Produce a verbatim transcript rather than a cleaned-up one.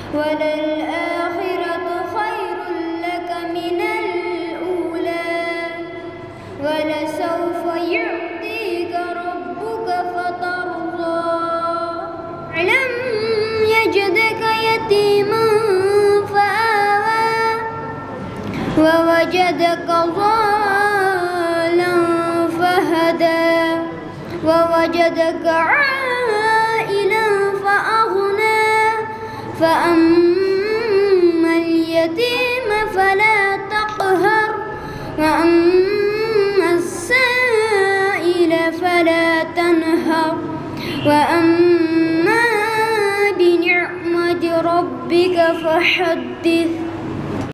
وللآخرة خير لك من الأولى ولسوف يعطيك ربك فترضى ألم يجدك يتيما فآوى ووجدك ضالا فهدى ووجدك عائلا فأغنى فأما اليتيم فلا تقهر وأما السائل فلا تنهر وأما بنعمة ربك فحدث.